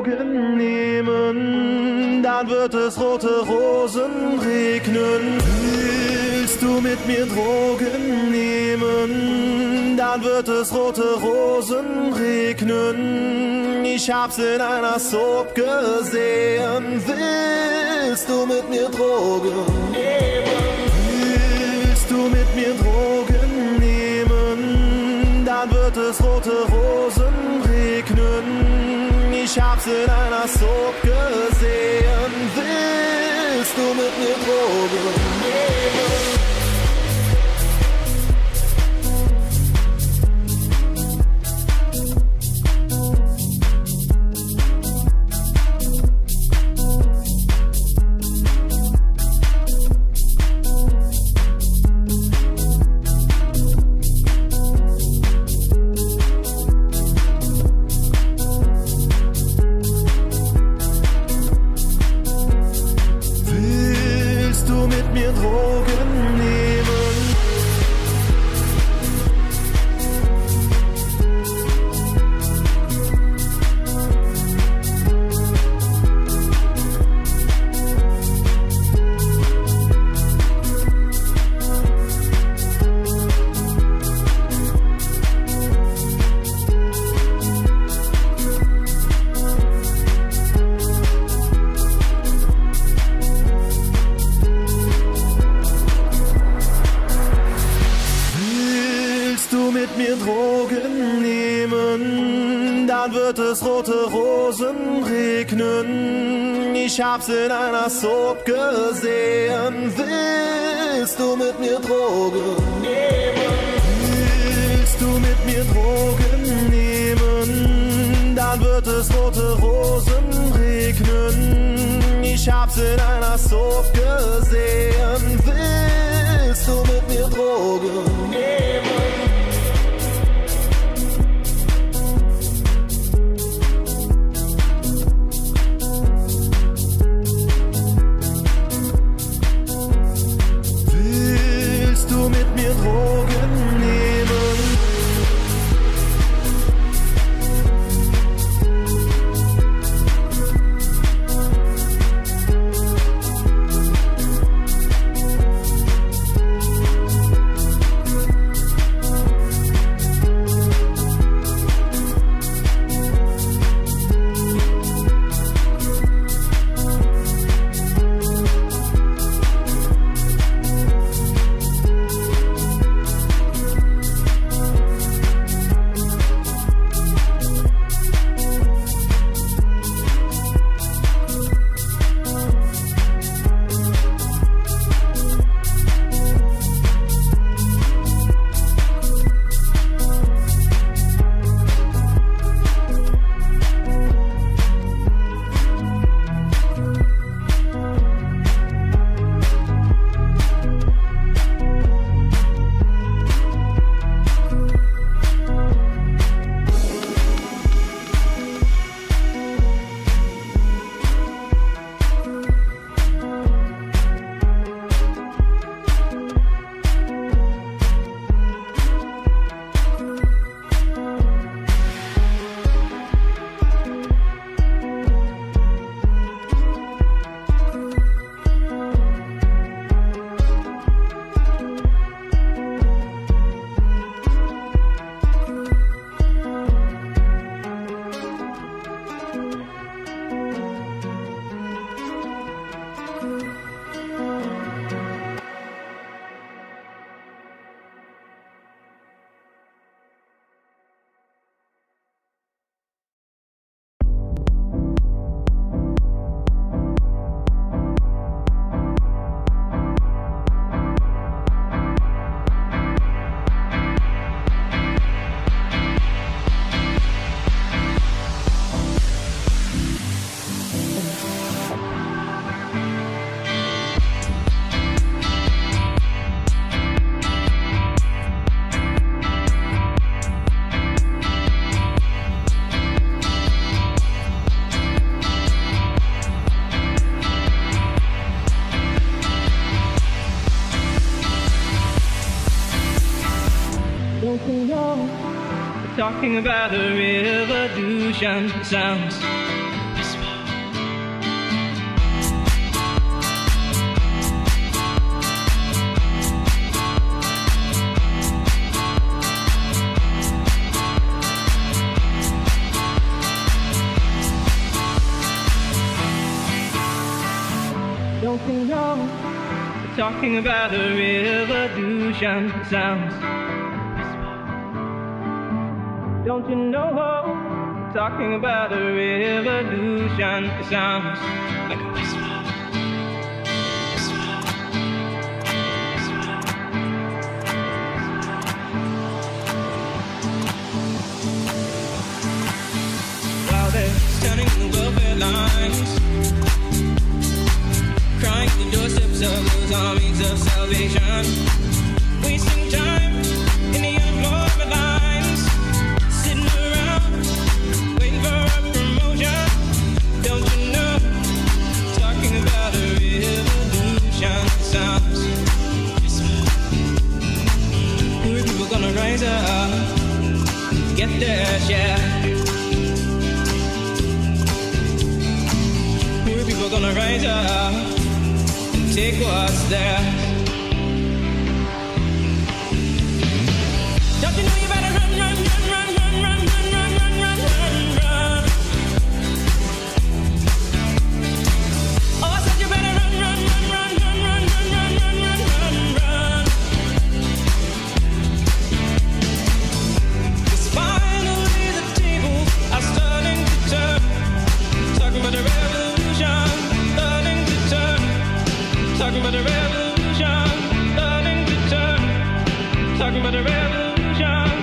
Drogen nehmen, dann wird es rote Rosen regnen. Willst du mit mir Drogen nehmen, dann wird es rote Rosen regnen. Ich hab's in einer Soap gesehen. Willst du mit mir Drogen nehmen? Willst du mit mir Drogen nehmen, dann wird es rote Rosen regnen. Ich hab's in einer Soap gesehen. Willst du mit mir Drogen nehmen? Rote Rosen regnen. Ich hab's in einer Soap gesehen. Willst du mit mir Drogen nehmen? Willst du mit mir Drogen nehmen, dann wird es rote Rosen regnen. Ich hab's in einer Soap gesehen. Willst du mit mir Drogen nehmen? Drogen nehmen. Talking about the revolution sounds Don't you know? We're talking about a revolution. It sounds. Don't you know? We're talking about a revolution. It sounds like a whisper. Standing in the welfare lines, crying at the doorsteps of those armies of salvation, wasting time in the unemployment lines, sitting around waiting for a promotion. Don't you know? Talking about a revolution sounds. Who are people gonna rise up, get their share? People gonna rise up and take what's theirs. Don't you know you better run, run, run, run, run, run, run, run, run, run, run. Oh, I said you better run, run, run, run, run, run, run, run, run, run, run. 'Cause finally the tables are starting to turn. Talking about the revolution, starting to turn. Talking about the revolution, starting to turn. Talking about the revolution.